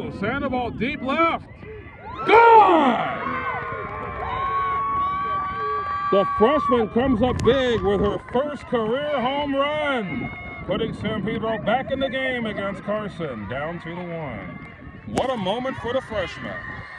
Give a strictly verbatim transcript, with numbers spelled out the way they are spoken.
oh, Sandoval deep left. Gone! The freshman comes up big with her first career home run, putting San Pedro back in the game against Carson, down two to one. What a moment for the freshman.